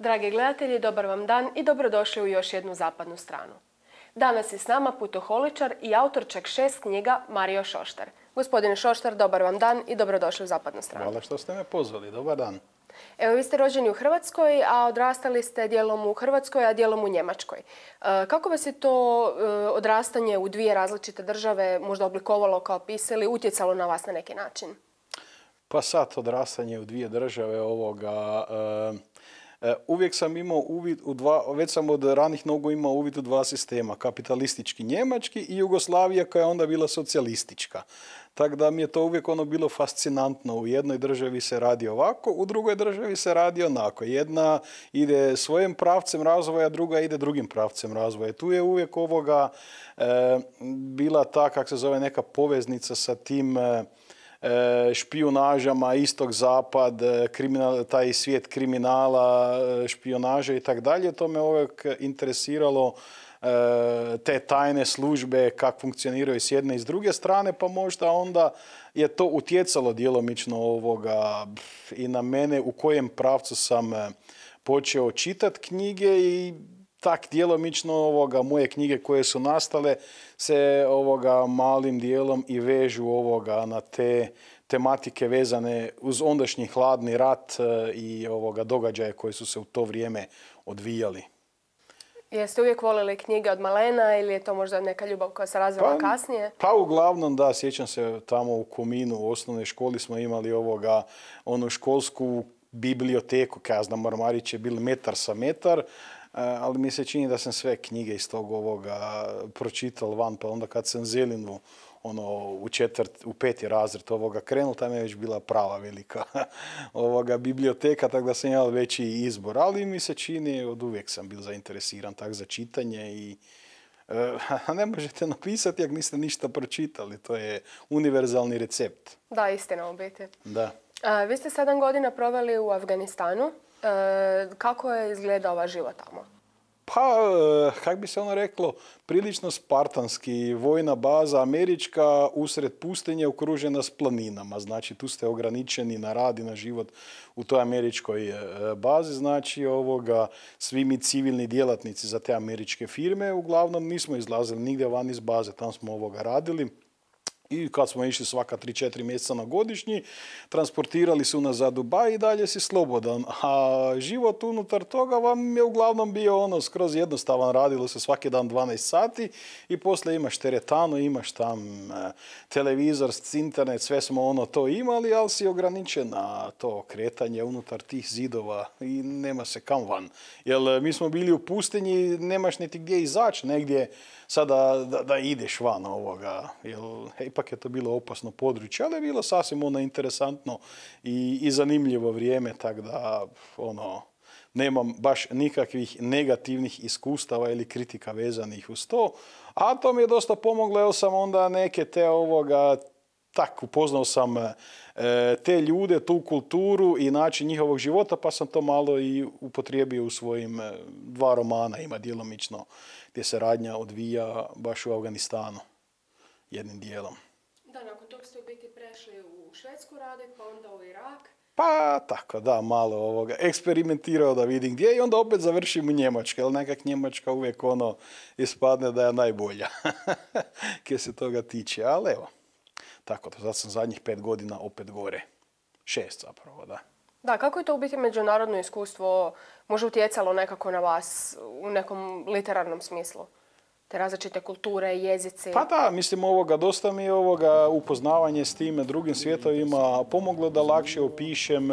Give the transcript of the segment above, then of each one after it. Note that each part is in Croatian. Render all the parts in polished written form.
Dragi gledatelji, dobar vam dan i dobrodošli u još jednu zapadnu stranu. Danas je s nama putoholičar i autor čak 6 knjiga Mario Šoštar. Gospodine Šoštar, dobar vam dan i dobrodošli u zapadnu stranu. Hvala što ste me pozvali. Dobar dan. Evo, vi ste rođeni u Hrvatskoj, a odrastali ste dijelom u Hrvatskoj, a dijelom u Njemačkoj. Kako vas je to odrastanje u dvije različite države možda oblikovalo kao pisatelj ili utjecalo na vas na neki način? Pa sad odrastanje u dvije države uvijek sam imao uvid u dva, već sam od ranih nogu imao uvid u dva sistema, kapitalistički njemački i Jugoslavija koja je onda bila socijalistička. Tako da mi je to uvijek bilo fascinantno. U jednoj državi se radi ovako, u drugoj državi se radi onako. Jedna ide svojim pravcem razvoja, druga ide drugim pravcem razvoja. Tu je uvijek bila ta, kako se zove, neka poveznica sa tim špijunažama, istok-zapad, taj svijet kriminala, špijunaže i tako dalje. To me uvijek interesiralo, te tajne službe, kako funkcioniraju s jedne i s druge strane, pa možda onda je to utjecalo djelomično i na mene u kojem pravcu sam počeo čitati knjige i tak djelomično moje knjige koje su nastale se malim dijelom i vežu na te tematike vezane uz ondašnji hladni rat i događaje koji su se u to vrijeme odvijali. Jeste uvijek volili knjige od malena ili je to možda neka ljubav koja se razvila kasnije? Pa uglavnom da, sjećam se tamo u Kominu u osnovnoj školi smo imali onu školsku biblioteku, kaj ja znam, ormarić je bil metar sa metar, ali mi se čini da sam sve knjige iz tog pročital van, pa onda kad sam Zelinu u 5. razred krenuo, tam je već bila prava velika biblioteka, tako da sam imao veći izbor. Ali mi se čini, od uvijek sam bil zainteresiran tak za čitanje i ne možete napisati ako niste ništa pročitali. To je univerzalni recept. Da, istina u biti. Da. Vi ste 7 godina proveli u Afganistanu. Kako je izgledao vaš život tamo? Pa, kako bi se reklo, prilično spartanski. Vojna baza američka usred pustinje okružena s planinama. Znači, tu ste ograničeni na rad i na život u toj američkoj bazi. Znači, svi mi civilni djelatnici za te američke firme uglavnom nismo izlazili nigdje van iz baze. Tam smo radili. I kad smo išli svaka 3-4 mjeseca na godišnji, transportirali su nas za Dubaj i dalje si slobodan. A život unutar toga vam je uglavnom bio skroz jednostavan. Radilo se svaki dan 12 sati i poslije imaš teretanu, imaš tam televizor, internet, sve smo to imali, ali si ograničen na to kretanje unutar tih zidova i nema se kam van. Jer mi smo bili u pustinji, nemaš niti gdje izaći negdje sada da ideš van jer ipak je to bilo opasno područje, ali je bilo sasvim interesantno i zanimljivo vrijeme, tako da nemam baš nikakvih negativnih iskustava ili kritika vezanih uz to. A to mi je dosta pomoglo, jer sam onda neke te tak upoznao sam te ljude, tu kulturu i način njihovog života, pa sam to malo i upotrijebio u svojim 2 romana, ima djelomično, gdje se radnja odvija baš u Afganistanu, jednim dijelom. Da, nakon tog ste u biti prešli u Švedsku raditi, pa onda u Irak. Pa tako, da, malo eksperimentirao da vidim gdje i onda opet završim u Njemačkoj, ali nekak Njemačka uvijek ispadne da je najbolja, kje se toga tiče, ali evo. Tako da, sad sam zadnjih 5 godina opet gore. 6 zapravo, da. Da, kako je to u biti međunarodno iskustvo možda utjecalo nekako na vas u nekom literarnom smislu? Te različite kulture, jezici? Pa da, mislim dosta mi je upoznavanje s tim drugim svjetovima pomoglo da lakše opišem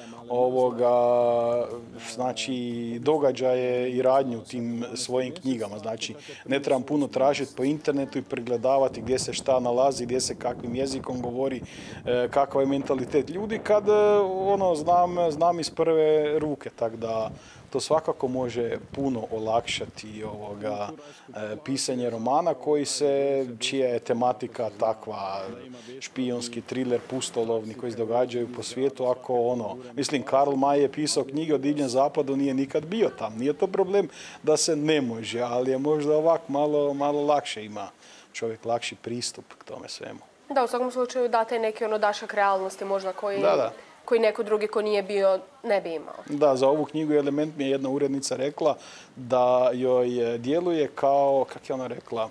znači događaje i radnju tim svojim knjigama. Znači, ne trebam puno tražiti po internetu i pregledavati gdje se šta nalazi, gdje se kakvim jezikom govori, kakav je mentalitet ljudi, kad znam iz prve ruke, tako da to svakako može puno olakšati pisanje romana čija je tematika takva, špijunski thriller, pustolovni koji se događaju po svijetu. Mislim, Karl May je pisao knjige o divljem zapadu, nije nikad bio tam. Nije to problem da se ne može, ali je možda ovako malo lakše, ima čovjek lakši pristup k tome svemu. Da, u svakom slučaju date neki dašak realnosti možda koji koji neko drugi ko nije bio ne bi imao. Da, za ovu knjigu Element mi je jedna urednica rekla da joj djeluje kao, kak je ona rekla,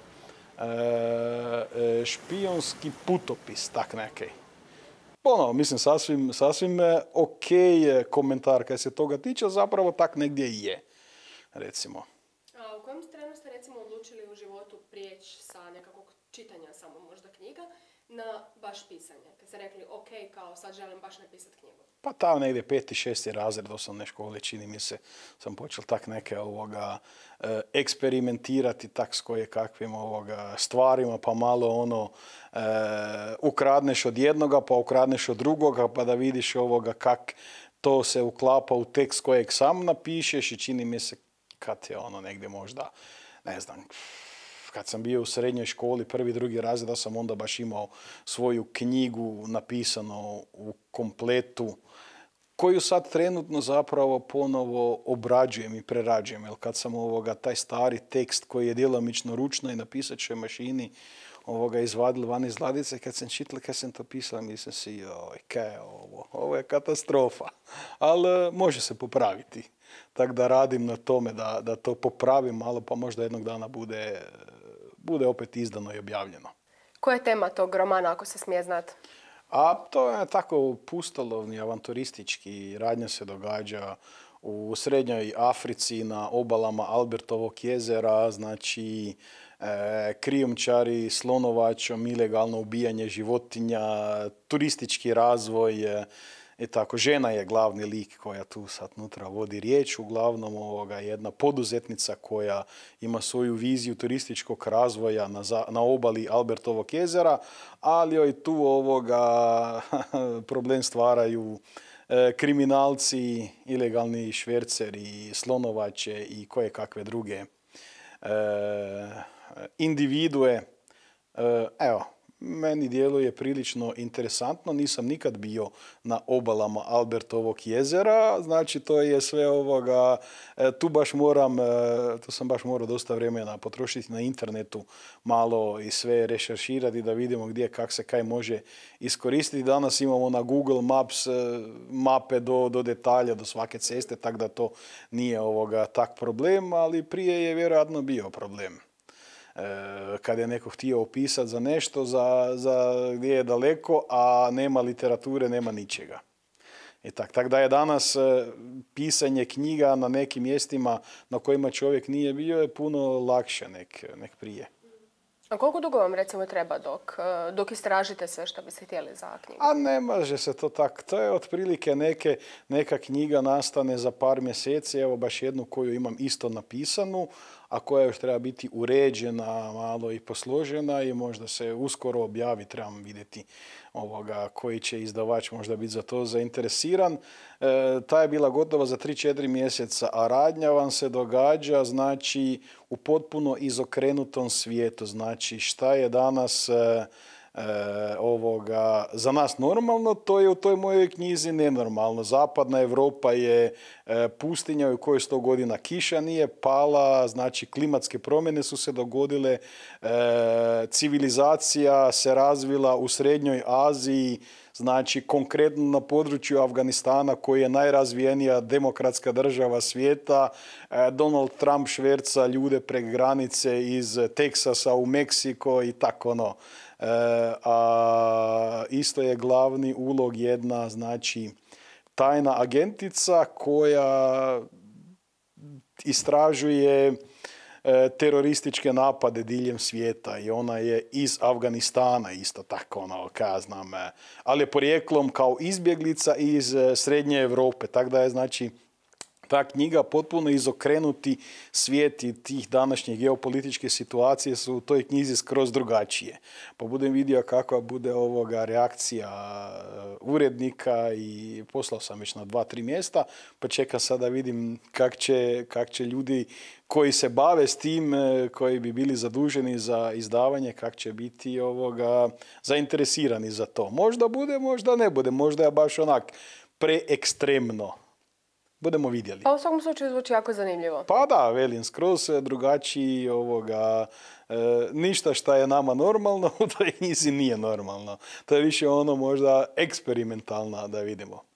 špijunski putopis, tak nekaj. Mislim, sasvim ok komentar kad se toga tiče, zapravo tak negdje i je, recimo. A u kojem trenu ste recimo odlučili u životu prijeći sa nekakvog čitanja samo možda knjiga na baš pisanje? Kad ste rekli, ok, kao sad želim baš napisati knjigu. Pa tamo negdje 5. 6. razred osnovne škole, čini mi se, sam počel tak neke eksperimentirati tak s koje kakvim stvarima, pa malo ukradneš od jednoga, pa ukradneš od drugoga, pa da vidiš kak to se uklapa u tekst kojeg sam napišeš i čini mi se kad je negdje možda, ne znam, kad sam bio u srednjoj školi, 1. 2. razred, da sam onda baš imao svoju knjigu napisano u kompletu, koju sad trenutno zapravo ponovo obrađujem i prerađujem. Jer kad sam taj stari tekst koji je djelomično ručno i na pisaćoj mašini izvadili van iz ladice, kad sam čital, kad sam to pisao, mislim si, kaj je ovo? Ovo je katastrofa. Ali može se popraviti. Tako da radim na tome da to popravim malo, pa možda jednog dana bude opet izdano i objavljeno. Koja je tema tog romana, ako se smije znati? A to je tako pustolovni, avanturistički. Radnja se događa u Srednjoj Africi na obalama Albertovog jezera, znači krijumčari, slonovačom, ilegalno ubijanje životinja, turistički razvoj i tako. Žena je glavni lik koja tu sad nutra vodi riječ, uglavnom jedna poduzetnica koja ima svoju viziju turističkog razvoja na obali Albertovog jezera, ali joj tu problem stvaraju kriminalci, ilegalni šverceri, slonovače i koje kakve druge individue. Evo, meni djeluje prilično interesantno. Nisam nikad bio na obalama Albertovog jezera, znači to je sve tu sam baš morao dosta vremena potrošiti na internetu, malo i sve rešerširati da vidimo gdje, kak se kaj može iskoristiti. Danas imamo na Google Maps mape do detalja, do svake ceste, tako da to nije tak problem, ali prije je vjerojatno bio problem. Kad je neko htio opisati za nešto, za gdje je daleko, a nema literature, nema ničega. Tako da je danas pisanje knjiga na nekim mjestima na kojima čovjek nije bio je puno lakše nek prije. A koliko dugo vam recimo treba dok istražite sve što biste htjeli za knjigu? A ne može se to tako. To je otprilike neka knjiga nastane za par mjeseci. Evo baš jednu koju imam isto napisanu, a koja još treba biti uređena, malo i posložena i možda se uskoro objavi. Trebam vidjeti koji će izdavač možda biti za to zainteresiran. Ta je bila gotova za 3-4 mjeseca, a radnja vam se događa znači u potpuno izokrenutom svijetu. Znači šta je danas za nas normalno, to je u toj mojoj knjizi nenormalno. Zapadna Europa je pustinja u kojoj 100 godina kiša nije pala, znači klimatske promjene su se dogodile, civilizacija se razvila u Srednjoj Aziji, znači konkretno na području Afganistana koji je najrazvijenija demokratska država svijeta. Donald Trump šverca ljude prek granice iz Teksasa u Meksiko i tako a isto je glavni ulog jedna, znači, tajna agentica koja istražuje terorističke napade diljem svijeta i ona je iz Afganistana isto tako, ali je porijeklom kao izbjeglica iz Srednje Europe, tako da je znači ta knjiga potpuno izokrenuti svijet i tih današnjih geopolitičke situacije su u toj knjizi skroz drugačije. Pa budem vidio kakva bude reakcija urednika i poslao sam već na 2-3 mjesta, pa čekam sada vidim kak će ljudi koji se bave s tim, koji bi bili zaduženi za izdavanje, kak će biti zainteresirani za to. Možda bude, možda ne bude, možda je baš onak preekstremno. Budemo vidjeli. Pa u svakom slučaju zvuči jako zanimljivo. Pa da, velim, skroz drugačiji ništa što je nama normalno, u toj knjizi nije normalno. To je više možda eksperimentalno da vidimo.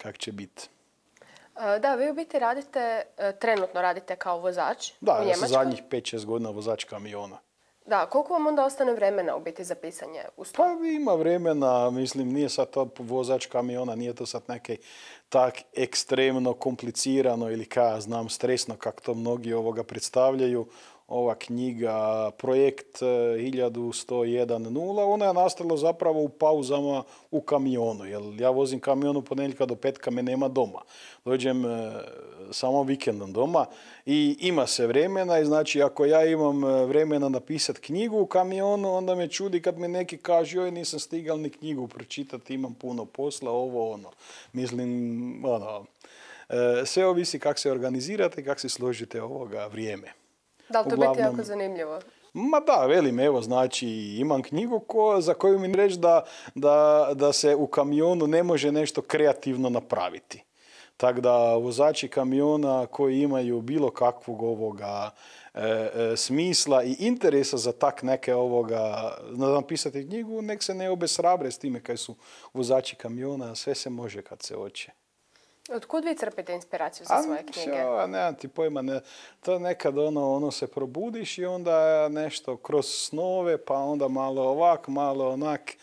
kak će biti. Da, vi u biti trenutno radite kao vozač u Da, ja Njemačkoj. sam zadnjih 5-6 godina vozač kamiona. Da, koliko vam onda ostane vremena u biti za pisanje uz to? Pa ima vremena, mislim, nije sad to vozač kamiona, nije to sad neke tak ekstremno komplicirano ili ja znam stresno kako to mnogi predstavljaju. Ova knjiga, projekt 1101.0, ona je nastala zapravo u pauzama u kamionu. Jer ja vozim kamion od ponedjeljka do petka, me nema doma. Dođem samo vikendom doma i ima se vremena i znači ako ja imam vremena napisati knjigu u kamionu, onda me čudi kad mi neki kažu joj nisam stigal ni knjigu pročitati, imam puno posla, ovo ono. Mislim, sve ovisi kako se organizirate i kako se složite ovoga vrijeme. Da li to biti jako zanimljivo? Ma da, velim, evo, znači imam knjigu za koju mi reći da se u kamionu ne može nešto kreativno napraviti. Tako da vozači kamiona koji imaju bilo kakvog smisla i interesa za tak neke napisati knjigu, nek se ne obeshrabre s time kaj su vozači kamiona, sve se može kad se hoće. Otkud vi crpite inspiraciju za svoje knjige? Nemam ti pojma, to nekad se probudiš i onda nešto kroz snove, pa onda malo ovak, malo onak,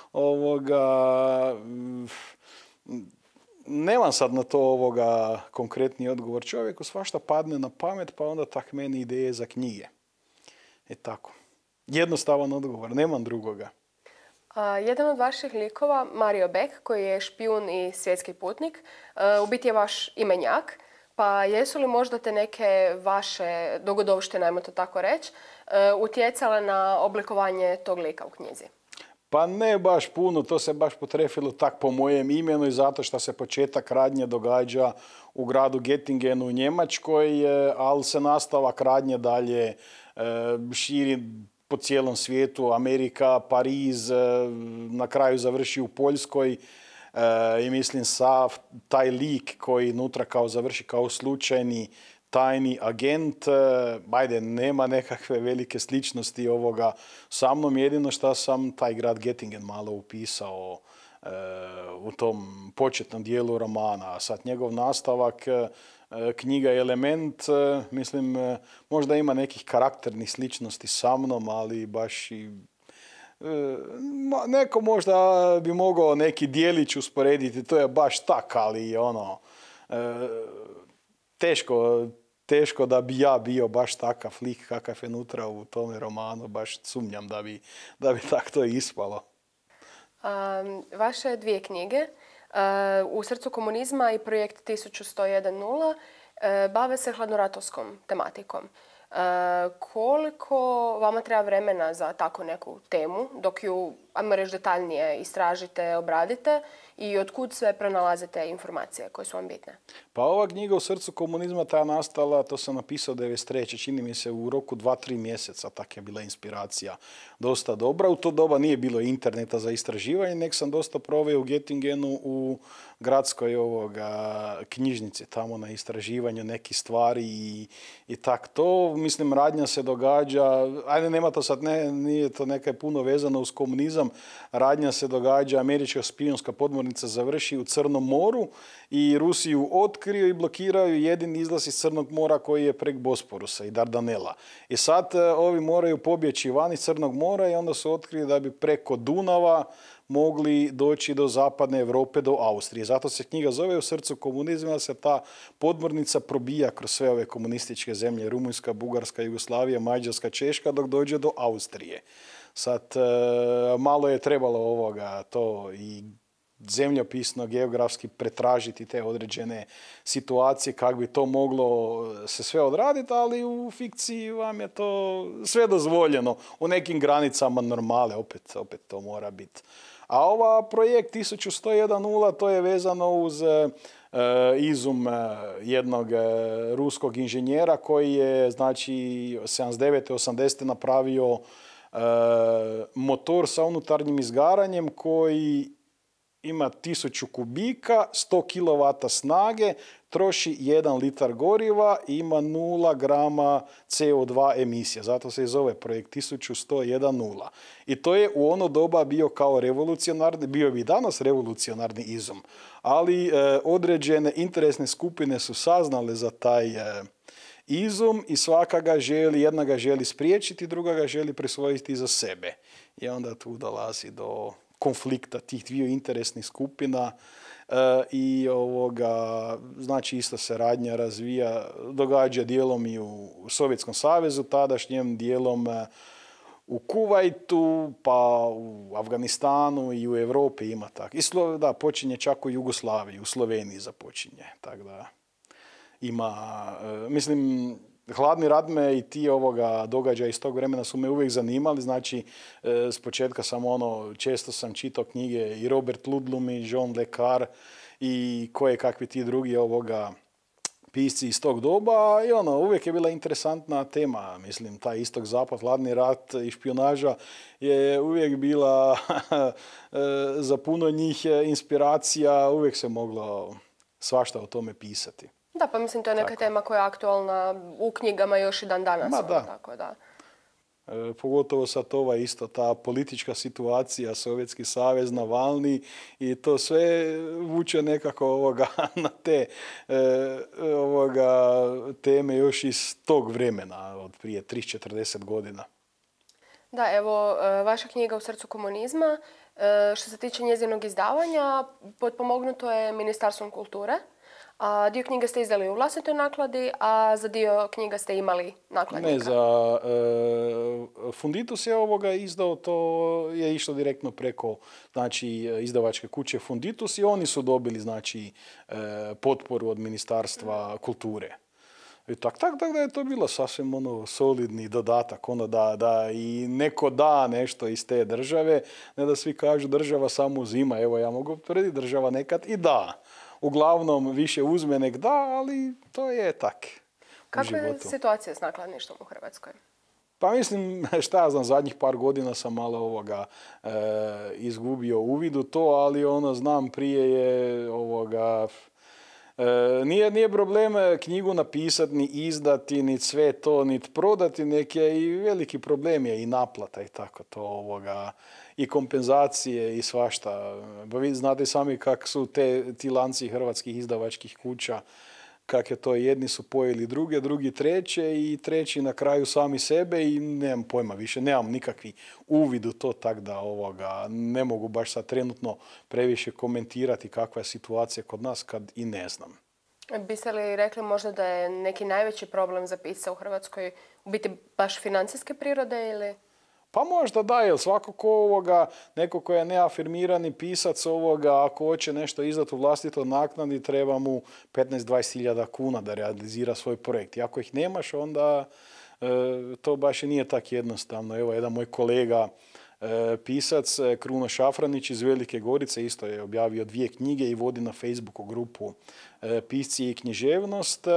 nemam sad na to konkretni odgovor. Čovjeku svašta padne na pamet, pa onda tak meni ideje za knjige. Tako. Jednostavan odgovor, nemam drugoga. Jedan od vaših likova, Mario Beck, koji je špijun i svjetski putnik, u biti je vaš imenjak. Pa jesu li možda te neke vaše dogodovštine, ajmo to tako reći, utjecale na oblikovanje tog lika u knjizi? Pa ne baš puno, to se baš potrefilo tak po mojem imenu i zato što se početak radnje događa u gradu Göttingenu u Njemačkoj, ali se nastavak radnje dalje širi po cijelom svijetu, Amerika, Pariz, na kraju završi u Poljskoj i mislim sav taj lik koji nutra kao završi kao slučajni tajni agent, nema nekakve velike sličnosti ovoga sa mnom, jedino što sam taj grad Göttingen malo upisao u tom početnom dijelu romana, a sad njegov nastavak knjiga Element, mislim, možda ima nekih karakternih sličnosti sa mnom, ali baš i neko možda bi mogao neki dijelić usporediti, to je baš tak, ali teško da bi ja bio baš takav lik kakav je nutra u tome romanu, baš sumnjam da bi tak to ispalo. Vaše dvije knjige, U srcu komunizma i projekt 1101.0, bave se hladnoratovskom tematikom. Koliko vama treba vremena za tako neku temu, dok ju, ajmo reći, detaljnije istražite, obradite i otkud sve pronalazite informacije koje su vam bitne? Pa ova knjiga U srcu komunizma ta nastala, to sam napisao 93. čini mi se u roku 2-3 mjeseca, tak je bila inspiracija dosta dobra. U to doba nije bilo interneta za istraživanje, nek sam dosta proveo u Göttingenu u gradskoj knjižnici, tamo na istraživanju nekih stvari i tak to. Mislim, radnja se događa, ajde nema to sad, nije to nekaj puno vezano uz komunizam, radnja se događa, američka špijunska podmornica završi u Crnom moru i Rusiju otkriju i blokiraju jedini izlaz iz Crnog mora koji je prek Bosporusa i Dardanela. I sad ovi moraju pobjeći van iz Crnog mora i onda su otkrili da bi preko Dunava mogli doći do zapadne Europe, do Austrije. Zato se knjiga zove U srcu komunizma, se ta podmornica probija kroz sve ove komunističke zemlje, Rumunjska, Bugarska, Jugoslavija, Mađarska, Češka, dok dođe do Austrije. Sad, malo je trebalo to i zemljopisno, geografski pretražiti te određene situacije kako bi to moglo se sve odraditi, ali u fikciji vam je to sve dozvoljeno. U nekim granicama normale, opet to mora biti. A ova projekt 1101.0 to je vezano uz izum jednog ruskog inženjera koji je, znači, 79. 80. napravio motor sa unutarnjim izgaranjem koji ima 1000 kubika, 100 kilovata snage, troši 1 litar goriva i ima 0 grama CO2 emisija. Zato se i zove projekt 1110. I to je u ono doba bio kao revolucionarni, bio bi danas revolucionarni izum. Ali određene interesne skupine su saznale za taj izum i svaka ga želi, jedna ga želi spriječiti, druga ga želi prisvojiti za sebe. I onda tu dolazi do konflikta tih dviju interesnih skupina i znači isto se radnja razvija, događa dijelom i u Sovjetskom savezu, tadašnjem dijelom u Kuvajtu, pa u Afganistanu i u Europi ima tako. Da, počinje čak u Jugoslaviji, u Sloveniji započinje. Tako da ima, mislim, Hladni rat me i ti događaja iz tog vremena su me uvijek zanimali. Znači, s početka sam često sam čitao knjige i Robert Ludlum i Jean Le Carre i koje kakvi ti drugi pisci iz tog doba i uvijek je bila interesantna tema. Mislim, taj istok-zapad, hladni rat i špijunaža je uvijek bila za puno njih inspiracija, uvijek se moglo svašta o tome pisati. Da, pa mislim to je neka tema koja je aktualna u knjigama još i dan danas. Tako da. Pogotovo sad isto ta politička situacija, Sovjetski savez, Navalni i to sve vuče nekako na te teme još iz tog vremena, od prije 30-40 godina. Da, evo, vaša knjiga U srcu komunizma, što se tiče njezinog izdavanja, potpomognuto je Ministarstvom kulture. A dio knjiga ste izdali u vlastitoj nakladi, a za dio knjiga ste imali nakladnika. Ne, za Funditus je izdao, to je išlo direktno preko izdavačke kuće Funditus i oni su dobili potporu od Ministarstva kulture. Tako da je to bilo sasvim solidni dodatak, da i neko da nešto iz te države, ne da svi kažu država samo uzima. Evo, ja mogu tvrditi, država nekad i da. Uglavnom više uzme nek da, ali to je tak. Kakva je situacija s nakladništvom u Hrvatskoj? Pa mislim, šta ja znam, zadnjih par godina sam malo izgubio uvid u to, ali znam prije je nije problem knjigu napisati, ni izdati, ni sve to, ni prodati, neke i veliki problem je i naplata i tako to i kompenzacije i svašta. Pa vi znate sami kak su ti lanci hrvatskih izdavačkih kuća, kak je to, jedni su pojeli druge, drugi treće i treći na kraju sami sebe i nemam pojma više, nemam nikakvi uvid u to, tako da ne mogu baš sad trenutno previše komentirati kakva je situacija kod nas kad i ne znam. Biste li rekli možda da je neki najveći problem za pisca u Hrvatskoj u biti baš financijske prirode ili? Pa možda da, jer svako neko ko je neafirmirani pisac ako hoće nešto izdati u vlastitoj naknadi, treba mu 15-20 hiljada kuna da realizira svoj projekt. I ako ih nemaš, onda to baš i nije tako jednostavno. Evo, jedan moj kolega pisac, Kruno Šafranić iz Velike Gorice, isto je objavio 2 knjige i vodi na Facebooku grupu Pisci i književnost.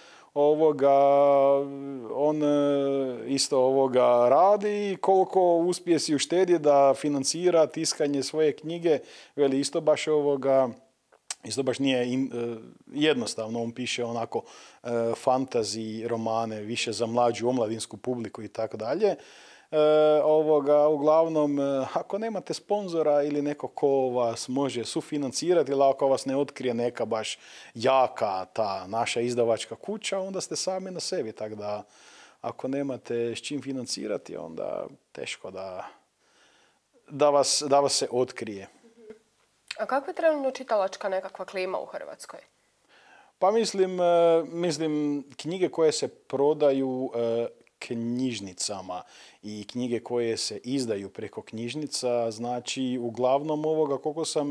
On isto radi i koliko uspije si uštediti da financira tiskanje svoje knjige, veli isto baš nije jednostavno. On piše onako fantasy romane, više za mlađu omladinsku publiku i tako dalje. Uglavnom, ako nemate sponzora ili neko ko vas može sufinancirati ili ako vas ne otkrije neka baš jaka ta naša izdavačka kuća, onda ste sami na sebi. Tako da, ako nemate s čim financirati, onda teško da vas se otkrije. A kakva je trenutno čitalačka nekakva klima u Hrvatskoj? Pa mislim knjige koje se prodaju knjižnicama i knjige koje se izdaju preko knjižnica, znači uglavnom koliko sam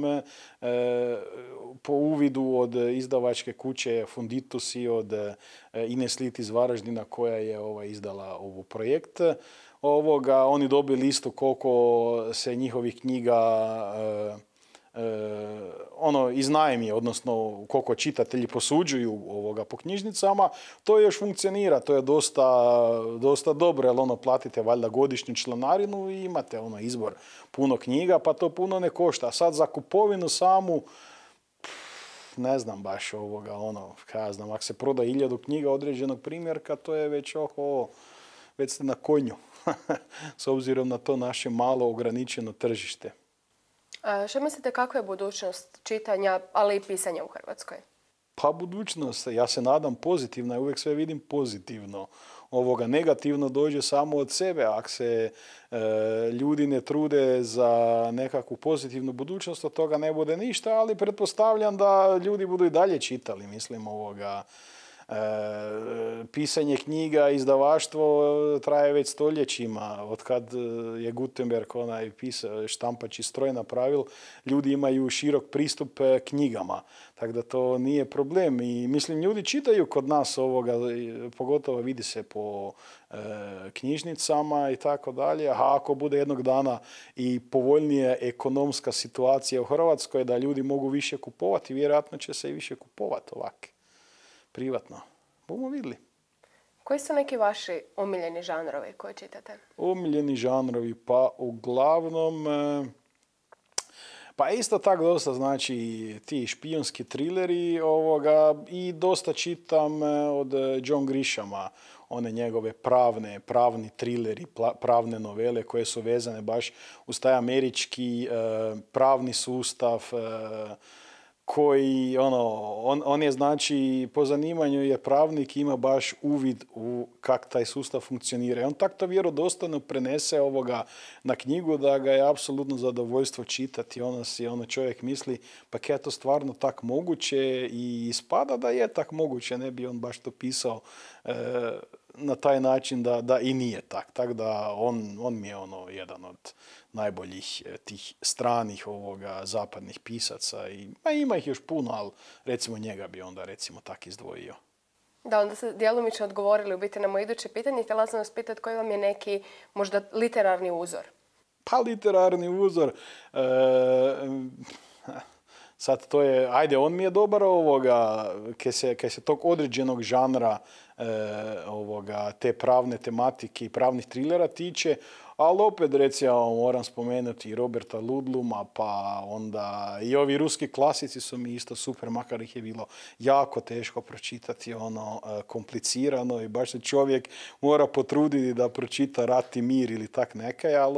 po uvidu od izdavačke kuće Funditus i od Ines Lit iz Varaždina koja je izdala ovo projekt, oni dobili isto koliko se njihovih knjiga iznajmi, odnosno koliko čitatelji posuđuju po knjižnicama, to još funkcionira, to je dosta dobro, jer platite valjda godišnju članarinu i imate izbor puno knjiga, pa to puno ne košta. A sad za kupovinu samu, ne znam baš kaj znam, ako se proda 1000 knjiga određenog primjerka, to je već već ste na konju, s obzirom na to naše malo ograničeno tržište. Što mislite, kakva je budućnost čitanja, ali i pisanja u Hrvatskoj? Pa budućnost, ja se nadam pozitivna, ja uvijek sve vidim pozitivno. Negativno dođe samo od sebe, ako se ljudi ne trude za nekakvu pozitivnu budućnost, od toga ne bude ništa, ali pretpostavljam da ljudi budu i dalje čitali, mislim, pisanje knjiga, izdavaštvo traje već stoljećima. Otkad je Gutenberg štampaći stroj napravil, ljudi imaju širok pristup knjigama. Tako da to nije problem. I mislim, ljudi čitaju kod nas pogotovo vidi se po knjižnicama i tako dalje. A ako bude jednog dana i povoljnija ekonomska situacija u Hrvatskoj, da ljudi mogu više kupovati, vjerojatno će se i više kupovati ovako. Privatno. Bomo vidjeli. Koji su neki vaši omiljeni žanrovi koje čitate? Omiljeni žanrovi, pa uglavnom, pa isto tako dosta, znači, ti špijunski trileri i dosta čitam od John Grishama, one njegove pravni trileri, pravne novele koje su vezane baš uz taj američki pravni sustav, koji, on je, znači, po zanimanju je pravnik, ima baš uvid u kak taj sustav funkcionira. I on tako to vjerodostojno prenese na knjigu da ga je apsolutno zadovoljstvo čitati. Čovjek misli, pa kaj je to stvarno tak moguće, i ispada da je tak moguće, ne bi on baš to pisao na taj način da i nije tak. Tako da on mi je jedan od najboljih tih stranih zapadnih pisaca. Ima ih još puno, ali recimo njega bi onda recimo tak izdvojio. Da, onda ste djelomično odgovorili u biti na moje iduće pitanje. Htjela sam vas pitati koji vam je neki možda literarni uzor? Pa literarni uzor, sad to je, ajde, on mi je dobar kaj se tog određenog žanra te pravne tematike i pravnih trilera tiče, ali opet recimo moram spomenuti i Roberta Ludluma, pa onda i ovi ruski klasici su mi isto super, makar ih je bilo jako teško pročitati, komplicirano i baš se čovjek mora potruditi da pročita Rat i mir ili tak nekaj, ali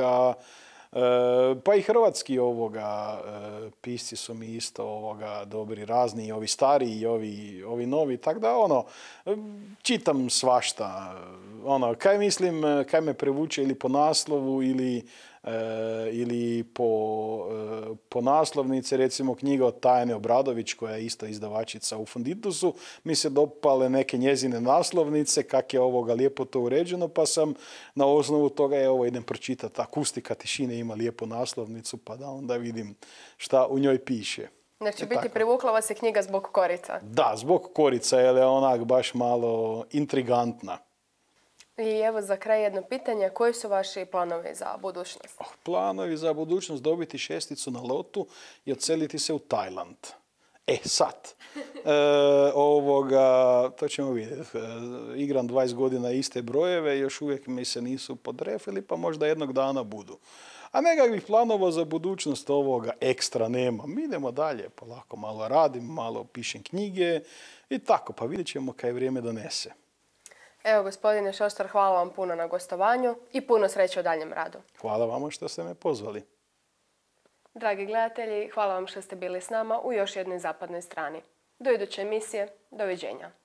pa i hrvatski pisci su mi isto dobri, razni, i ovi stariji i ovi novi, tako da čitam svašta. Kaj mislim, kaj me privuče ili po naslovu ili po naslovnici, recimo knjiga od Tajane Obradović, koja je isto izdavačica u Funditusu, mi se dopale neke njezine naslovnice, kak je lijepo to uređeno, pa sam na osnovu toga idem pročitati. Akustika tišine ima lijepu naslovnicu, pa da onda vidim šta u njoj piše. Znači, privukla vas je knjiga zbog korica? Da, zbog korica, jer je onak baš malo intrigantna. I evo za kraj jedno pitanje. Koji su vaši planovi za budućnost? Planovi za budućnost dobiti 6 na lotu i odseliti se u Tajland. Sad. To ćemo vidjeti. Igram 20 godina iste brojeve, još uvijek mi se nisu podrefili, pa možda jednog dana budu. A nekakvih planova za budućnost ekstra nemam. Idemo dalje, polako malo radim, malo pišem knjige i tako, pa vidjet ćemo kaj vrijeme donese. Evo, gospodine Šostar, hvala vam puno na gostovanju i puno sreće u daljem radu. Hvala vama što ste me pozvali. Dragi gledatelji, hvala vam što ste bili s nama u još jednoj zapadnoj strani. Do iduće emisije, doviđenja.